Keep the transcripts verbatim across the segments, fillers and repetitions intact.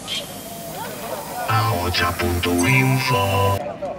ahocha punto info.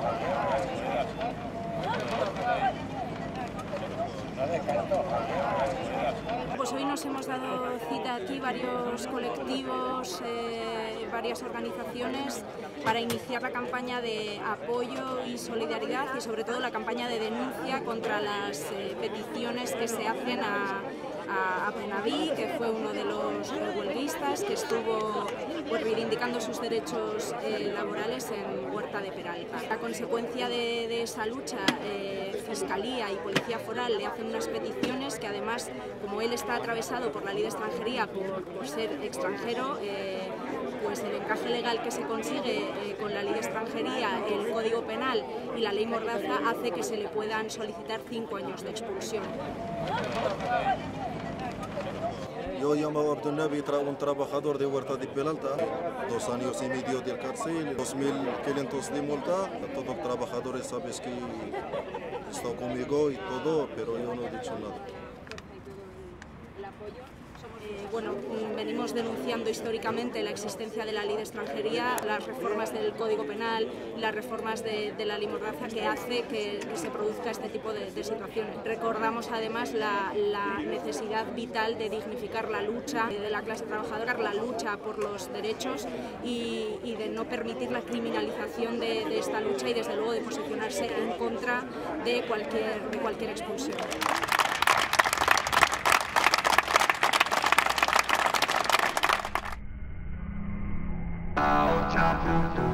Pues hoy nos hemos dado cita aquí varios colectivos, eh, varias organizaciones para iniciar la campaña de apoyo y solidaridad y sobre todo la campaña de denuncia contra las eh, peticiones que se hacen a, a, a Benaví, que fue uno de los huelguistas que estuvo pues, reivindicando sus derechos eh, laborales en Huerta de Peralta. A consecuencia de, de esa lucha, eh, Fiscalía y Policía Foral le hacen unas peticiones que además, como él está atravesado por la ley de extranjería por, por ser extranjero, eh, pues el encaje legal que se consigue eh, con la ley de extranjería, el Código Penal y la ley Mordaza hace que se le puedan solicitar cinco años de expulsión. Yo llamo Abdul Nabi, un trabajador de Huerta de Peralta, dos años y medio de cárcel, dos mil quinientos de multa. Todos los trabajadores sabes que están conmigo y todo, pero yo no he dicho nada. Eh, bueno, venimos denunciando históricamente la existencia de la ley de extranjería, las reformas del Código Penal, las reformas de, de la ley Mordaza que hace que, que se produzca este tipo de, de situaciones. Recordamos además la, la necesidad vital de dignificar la lucha de la clase trabajadora, la lucha por los derechos y, y de no permitir la criminalización de, de esta lucha y desde luego de posicionarse en contra de cualquier, de cualquier expulsión. ahocha punto